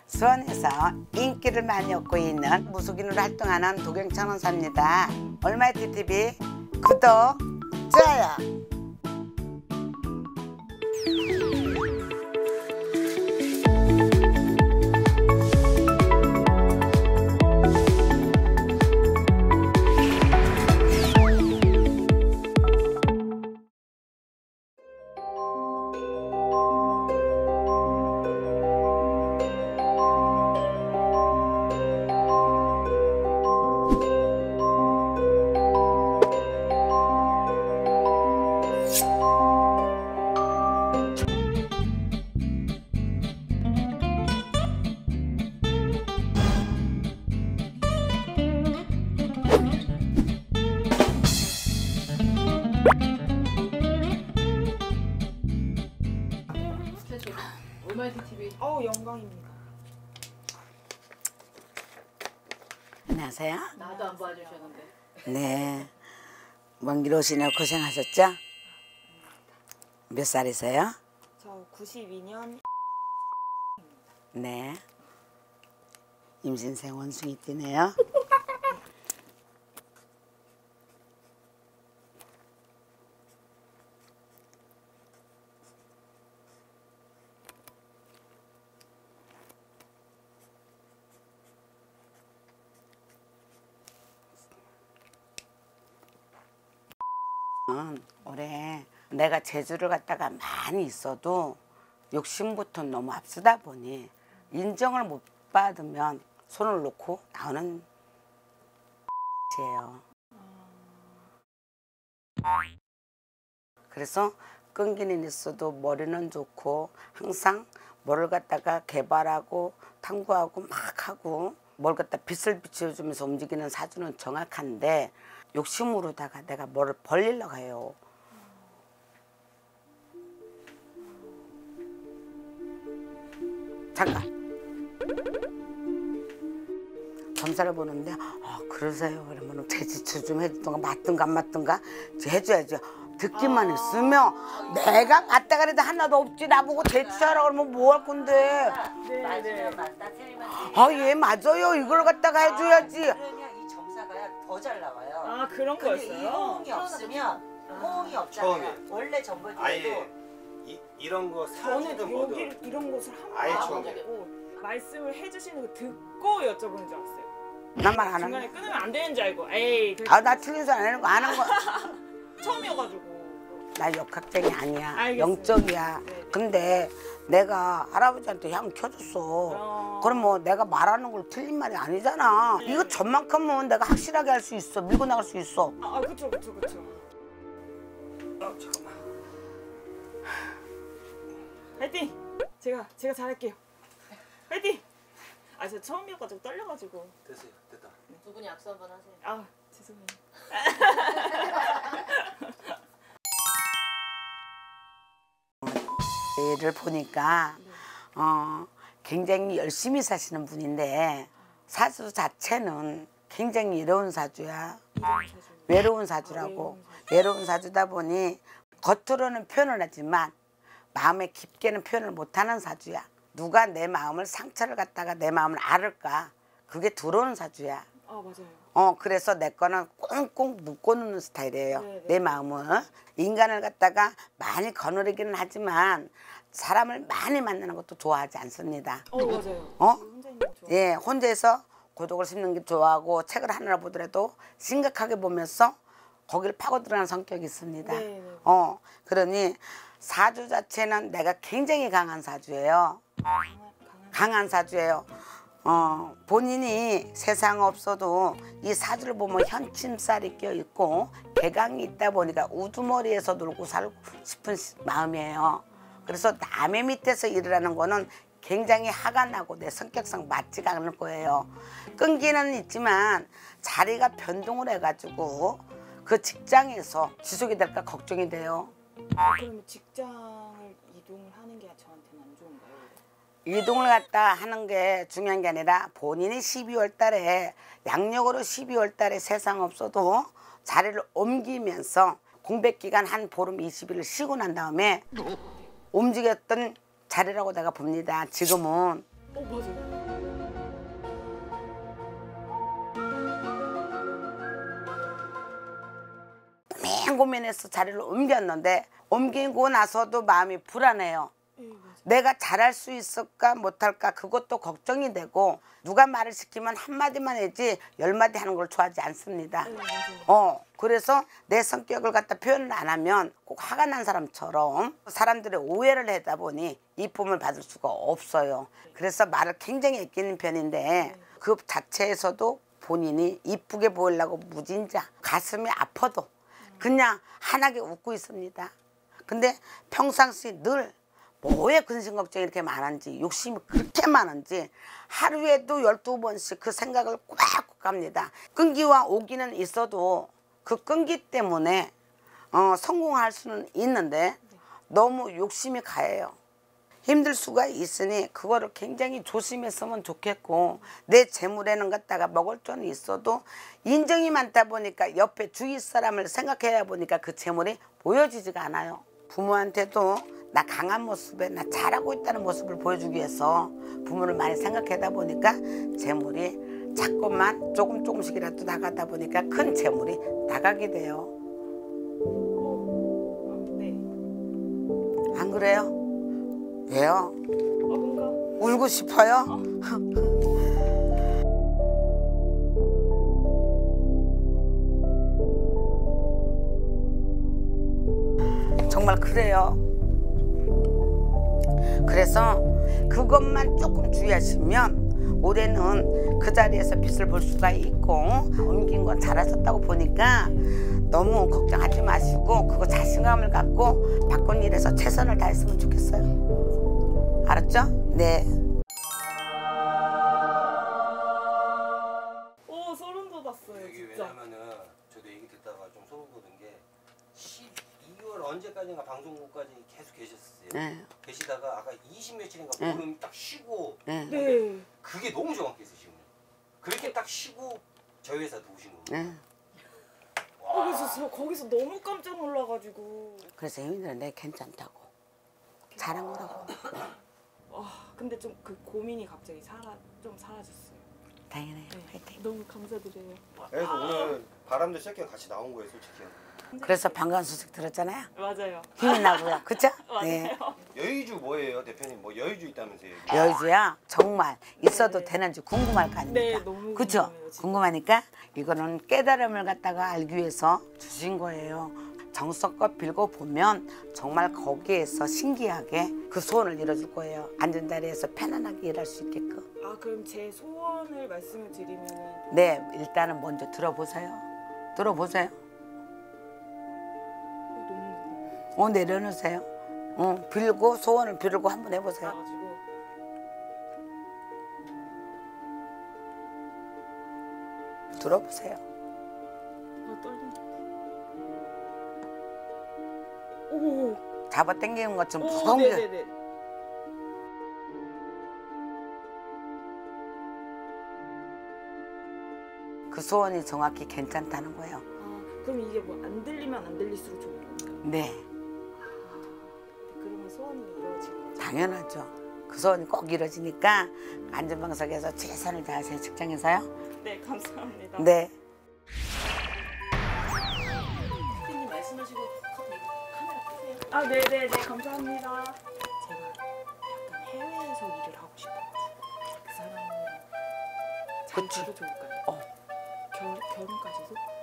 수원에서 인기를 많이 얻고 있는 무속인으로 활동하는 도경천원사입니다. 얼마이티 TV 구독, 좋아요. 얼마이티 TV. 영광입니다. 안녕하세요. 나도 안 봐주셨는데. 네. 먼 길 오시느라 고생하셨죠? 몇 살이세요? 저 92년. 네. 임신생 원숭이띠네요. 올해 내가 재주를 갖다가 많이 있어도 욕심부터 너무 앞서다 보니 인정을 못 받으면 손을 놓고 나오는 예요. 그래서 끈기는 있어도 머리는 좋고 항상 뭐를 갖다가 개발하고 탐구하고 막 하고 뭘 갖다 빛을 비춰주면서 움직이는 사주는 정확한데 욕심으로다가 내가 뭐를 벌리려고 해요. 잠깐. 점사를 보는데 그러세요. 그러면 제지처 좀 해주던가 맞든가 안 맞든가 해줘야죠. 듣기만 했으면 내가 맞다 그래도 하나도 없지. 나보고 대추하라 그러면 뭐 할 건데. 네네. 얘 맞아요. 이걸 갖다가 해줘야지. 그러면 이 점사가 더 잘 나와요. 그런 근데 이 거였어요? 호응이 없으면 호응이 없잖아요. 원래 전벌기에도 아예 이런 거 저는 사지든 뭐든 여기 이런 곳을 아예 한 처음 번도 안 보고 말씀을 해주시는 거 듣고 여쭤보는 줄 알았어요. 난 말 안 하는 중간에 거. 끊으면 안 되는 줄 알고. 에이. 나 틀린 소리 안 하는 거 아는 거. 처음이어가지고. 나 역학쟁이 아니야. 알겠습니다. 영적이야. 네. 근데 내가 할아버지한테 향 켜줬어. 그럼 뭐 내가 말하는 걸 틀린 말이 아니잖아. 네. 이거 전만큼은 내가 확실하게 할 수 있어. 밀고 나갈 수 있어. 그쵸. 잠깐만. 화이팅! 제가 잘할게요. 화이팅! 저 처음이어가지고 떨려가지고. 됐어요. 됐다. 두 분이 악수 한번 하세요. 죄송해요. 를 보니까 굉장히 열심히 사시는 분인데 사주 자체는 굉장히 외로운 사주야. 외로운 사주라고. 외로운 사주다 보니 겉으로는 표현을 하지만 마음에 깊게는 표현을 못하는 사주야. 누가 내 마음을 상처를 갖다가 내 마음을 알을까? 그게 들어오는 사주야. 맞아요. 그래서 내 거는 꽁꽁 묶어놓는 스타일이에요. 네네. 내 마음을. 인간을 갖다가 많이 거느리기는 하지만 사람을 많이 만나는 것도 좋아하지 않습니다. 맞아요. 혼자 있는 거 좋아. 예, 혼자서 고독을 씹는 게 좋아하고 책을 하나 보더라도 심각하게 보면서 거기를 파고 들어가는 성격이 있습니다. 네네. 그러니 사주 자체는 내가 굉장히 강한 사주예요. 강한 사주예요. 본인이 세상 없어도 이 사주를 보면 현침살이 껴있고 개강이 있다 보니까 우두머리에서 놀고 살고 싶은 마음이에요. 그래서 남의 밑에서 일을 하는 거는 굉장히 화가 나고 내 성격상 맞지가 않을 거예요. 끈기는 있지만 자리가 변동을 해가지고 그 직장에서 지속이 될까 걱정이 돼요. 그러면 직장을 이동을 하는 게 저한테는 안 좋은가요? 이동을 갖다 하는 게 중요한 게 아니라 본인이 12월 달에 양력으로 12월 달에 세상 없어도 자리를 옮기면서 공백기간 한 보름 20일을 쉬고 난 다음에 움직였던 자리라고 내가 봅니다. 지금은. 맞아요. 고민해서 자리를 옮겼는데 옮기고 나서도 마음이 불안해요. 내가 잘할 수 있을까 못할까 그것도 걱정이 되고 누가 말을 시키면 한마디만 하지 10마디 하는 걸 좋아하지 않습니다. 그래서 내 성격을 갖다 표현을 안 하면 꼭 화가 난 사람처럼 사람들의 오해를 하다 보니 이쁨을 받을 수가 없어요. 그래서 말을 굉장히 아끼는 편인데 그 자체에서도 본인이 이쁘게 보이려고 무진자 가슴이 아파도 그냥 환하게 웃고 있습니다. 근데 평상시 늘 뭐에 근심 걱정이 이렇게 많은지 욕심이 그렇게 많은지 하루에도 12번씩 그 생각을 꽉 갑니다. 끈기와 오기는 있어도 그 끈기 때문에 성공할 수는 있는데 너무 욕심이 가해요. 힘들 수가 있으니 그거를 굉장히 조심했으면 좋겠고 내 재물에는 갖다가 먹을 돈이 있어도 인정이 많다 보니까 옆에 주위 사람을 생각해야 보니까 그 재물이 보여지지가 않아요. 부모한테도 나 강한 모습에 나 잘하고 있다는 모습을 보여주기 위해서 부모를 많이 생각하다 보니까 재물이 자꾸만 조금씩이라도 나가다 보니까 큰 재물이 나가게 돼요. 네. 안 그래요? 왜요? 뭔가 울고 싶어요? 정말 그래요. 그래서 그것만 조금 주의하시면 올해는 그 자리에서 빛을 볼 수가 있고 옮긴 건 잘하셨다고 보니까 너무 걱정하지 마시고 그거 자신감을 갖고 바꾼 일에서 최선을 다했으면 좋겠어요. 알았죠? 네. 소름 돋았어요 이게 진짜. 왜냐면은 저도 얘기 듣다가 좀 소름 돋은 게 12월 언제까지인가 방송국까지 계속 계셨어요. 네. 계시다가 아까 20며칠인가 네. 보름 딱 쉬고 네. 네. 그게 너무 정확히 있으시고 그렇게 딱 쉬고 저희 회사 오신 거예요. 네. 그래서 저 거기서 너무 깜짝 놀라가지고. 그래서 혜민이는 내 괜찮다고 잘한 거라고. 근데 좀 그 고민이 갑자기 좀 사라졌어요. 당연해요. 네. 화이팅. 너무 감사드려요. 그래서 오늘 바람도 쐴겸 같이 나온 거예요, 솔직히. 그래서 반가운 소식 들었잖아요. 맞아요. 힘이 나고요. 그쵸? 맞아요. 네. 여의주 뭐예요, 대표님? 뭐 여의주 있다면서요? 여의주야 정말 있어도 되는지 궁금할 거 아닙니까? 네, 너무 그쵸? 궁금해요, 지금. 궁금하니까 이거는 깨달음을 갖다가 알기 위해서 주신 거예요. 정성껏 빌고 보면 정말 거기에서 신기하게 그 소원을 이뤄줄 거예요. 앉은 자리에서 편안하게 일할 수 있게끔. 그럼 제 소원을 말씀을 드리면 네, 일단은 먼저 들어보세요. 들어보세요. 너무 내려놓으세요. 빌고 소원을 빌고 한번 해보세요. 가지고 들어보세요. 떨리네. 오. 잡아 당기는 것 좀 오, 무거운 게. 네네네. 그 소원이 정확히 괜찮다는 거예요. 그럼 이게 뭐 안 들리면 안 들릴수록 좋은 건가요? 네, 그러면 소원이 이루어질 거죠? 당연하죠. 그 소원이 꼭 이루어지니까 안전방석에서 최선을 다하세요. 직장에서요. 네, 감사합니다. 네. 대표님 말씀하시고 카메라 끄세요. 네네네, 감사합니다. 제가 약간 해외에서 일을 하고 싶어가지고 그 사람이랑 잘 그치. 돼도 좋을까요? 결혼까지도?